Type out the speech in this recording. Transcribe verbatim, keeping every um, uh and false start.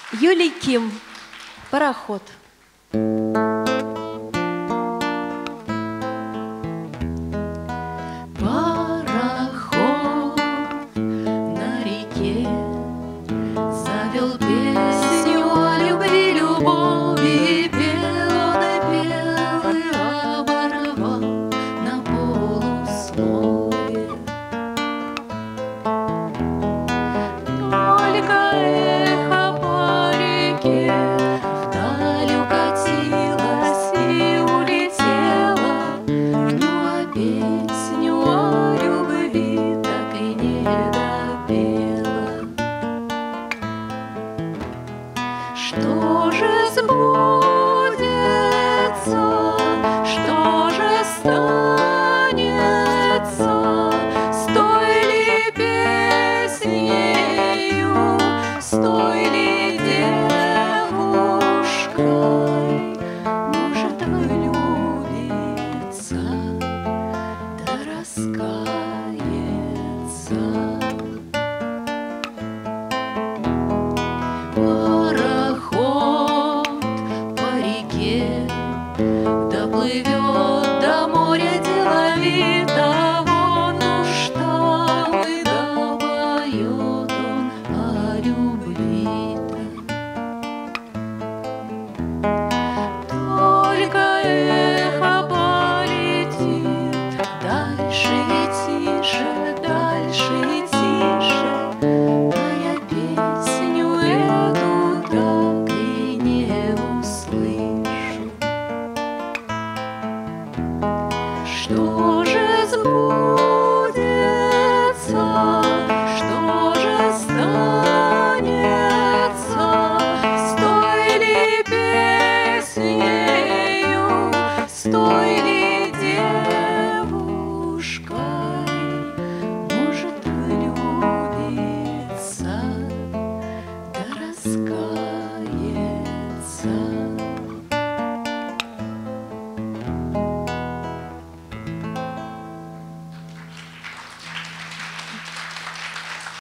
Юлий Ким. Пароход. Пароход на реке завел песню о любви, любови, пел он и пел, и оборвал на полуслове. Только эхо по реке вдаль укатилось и улетело, ну а песню о любви так и не допела. Что же сбудется, что же станется с той ли песнею, с той ли девушкой? Может, влюбится, да раскается. Пароход по реке доплывет до моря деловитого, ну что и допоет он о любви-то. Только эхо полетит дальше и тише, дальше и тише, а я песню эту так и не услышу. Что же сбудется, что же станется с той ли песнею, с той ли